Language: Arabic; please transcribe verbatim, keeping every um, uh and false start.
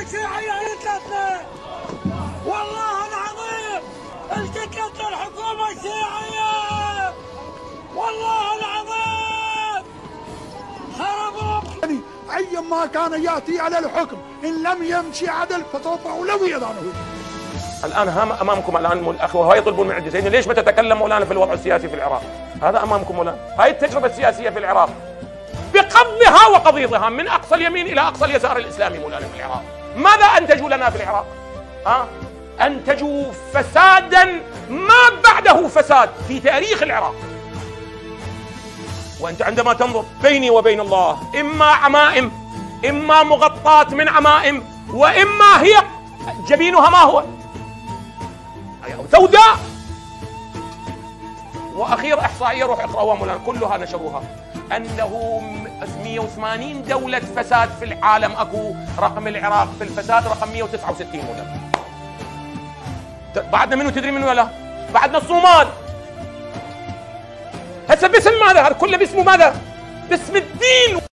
شيعية قتلتنا، والله العظيم قتلتنا الحكومة الشيعية، والله العظيم خربوا. أيما كان يأتي على الحكم إن لم يمشي عدل فسوف أولوي ضانه. الآن أمامكم الآن الأخوة هاي يطلبون من عندي سيدنا ليش ما تتكلم مولانا في الوضع السياسي في العراق؟ هذا أمامكم مولانا، هاي التجربة السياسية في العراق بقضها وقضيضها من أقصى اليمين إلى أقصى اليسار الإسلامي مولانا في العراق. ماذا أنتجوا لنا في العراق؟ ها؟ أنتجوا فسادا ما بعده فساد في تاريخ العراق. وأنت عندما تنظر بيني وبين الله إما عمائم، إما مغطاة من عمائم، وإما هي جبينها ما هو سوداء. وأخير إحصائية روح اقرأوها مولانا كلها نشروها أنه مئة وثمانين دولة فساد في العالم أكو، رقم العراق في الفساد رقم مئة وتسعة وستين مولانا. بعدنا منو تدري منو ولا؟ بعدنا الصومال. هسه باسم ماذا؟ هذا كله باسمه ماذا؟ باسم الدين.